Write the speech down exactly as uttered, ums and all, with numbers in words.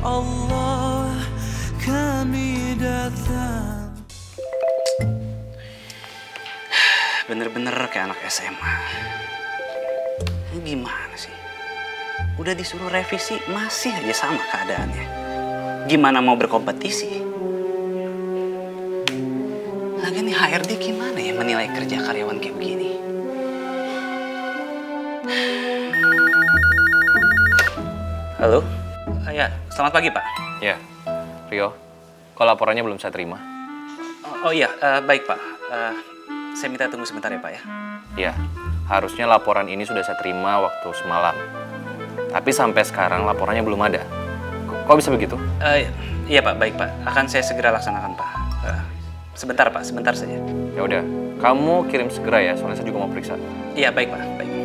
Allah kami datang. Bener-bener kayak anak S M A. Ini gimana sih? Udah disuruh revisi, masih aja sama keadaannya. Gimana mau berkompetisi? Lagian nih H R D gimana ya menilai kerja karyawan kayak begini? Halo? Uh, ya, selamat pagi Pak. Ya, Rio. Kok laporannya belum saya terima? Oh, oh iya, uh, baik Pak. Uh, saya minta tunggu sebentar ya Pak ya. Iya, harusnya laporan ini sudah saya terima waktu semalam. Tapi sampai sekarang laporannya belum ada. Kok, kok bisa begitu? Uh, iya Pak, baik Pak. Akan saya segera laksanakan Pak. Uh, sebentar Pak, sebentar saja. Ya udah, kamu kirim segera ya, soalnya saya juga mau periksa. Iya baik Pak, baik.